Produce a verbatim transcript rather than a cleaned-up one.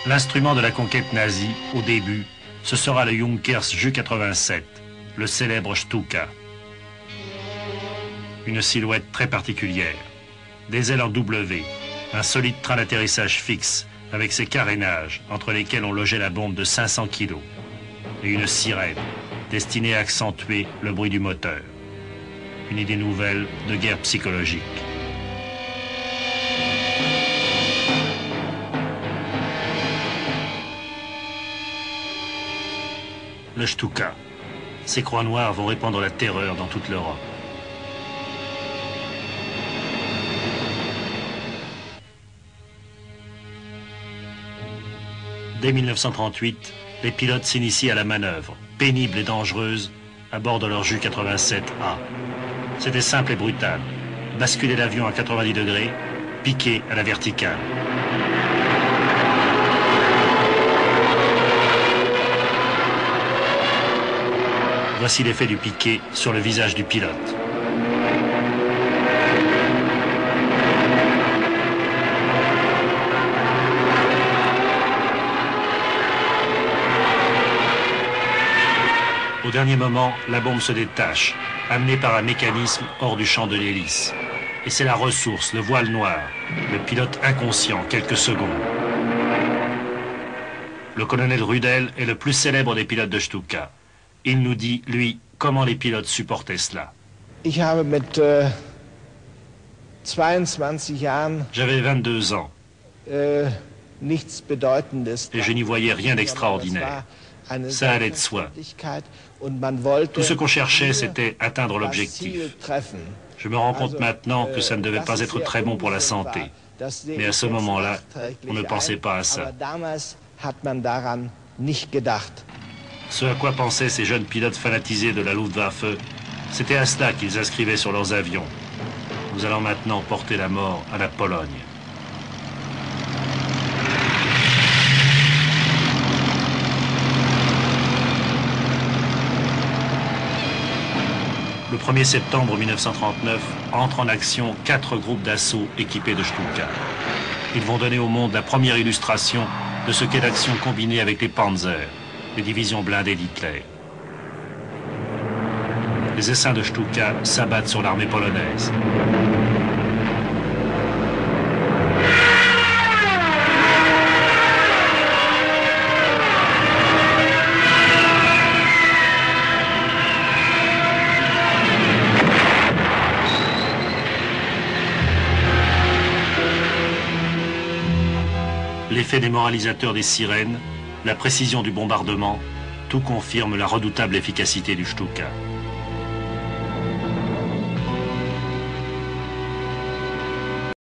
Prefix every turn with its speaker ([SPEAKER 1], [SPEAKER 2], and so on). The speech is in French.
[SPEAKER 1] L'instrument de la conquête nazie, au début, ce sera le Junkers Ju quatre-vingt-sept, le célèbre Stuka. Une silhouette très particulière. Des ailes en W, un solide train d'atterrissage fixe, avec ses carénages, entre lesquels on logeait la bombe de cinq cents kilos. Et une sirène, destinée à accentuer le bruit du moteur. Une idée nouvelle de guerre psychologique. Le Stuka. Ces croix noires vont répandre la terreur dans toute l'Europe. Dès mille neuf cent trente-huit, les pilotes s'initient à la manœuvre, pénible et dangereuse, à bord de leur Ju quatre-vingt-sept A. C'était simple et brutal. Basculer l'avion à quatre-vingt-dix degrés, piquer à la verticale. Voici l'effet du piqué sur le visage du pilote. Au dernier moment, la bombe se détache, amenée par un mécanisme hors du champ de l'hélice. Et c'est la ressource, le voile noir, le pilote inconscient, quelques secondes. Le colonel Rudel est le plus célèbre des pilotes de Stuka. Il nous dit, lui, comment les pilotes supportaient cela.
[SPEAKER 2] Ich habe mit äh, zweiundzwanzig Jahren
[SPEAKER 1] J'avais vingt-deux ans
[SPEAKER 2] äh, nichts Bedeutendes.
[SPEAKER 1] et je n'y voyais rien d'extraordinaire. Ça allait de soi. Tout ce qu'on cherchait, c'était atteindre l'objectif. Je me rends compte maintenant que ça ne devait pas être très bon pour la santé. Mais à ce moment-là, on ne pensait pas à ça. Ce à quoi pensaient ces jeunes pilotes fanatisés de la Luftwaffe, c'était à cela qu'ils inscrivaient sur leurs avions. Nous allons maintenant porter la mort à la Pologne. Le premier septembre mille neuf cent trente-neuf, entrent en action quatre groupes d'assaut équipés de Stuka. Ils vont donner au monde la première illustration de ce qu'est l'action combinée avec les Panzers, les divisions blindées d'Hitler. Les essaims de Stuka s'abattent sur l'armée polonaise. L'effet démoralisateur des sirènes, la précision du bombardement, tout confirme la redoutable efficacité du Stuka.